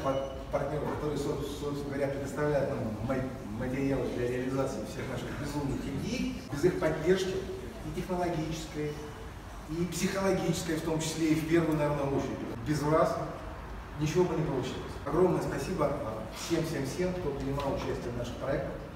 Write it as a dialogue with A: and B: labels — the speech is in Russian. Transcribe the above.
A: партнеров, которые, собственно говоря, предоставляют нам материалы для реализации всех наших безумных идей. Без их поддержки и технологической, и психологической, в том числе и в первую, наверное, очередь. Без вас ничего бы не получилось. Огромное спасибо всем, кто принимал участие в наших проектах.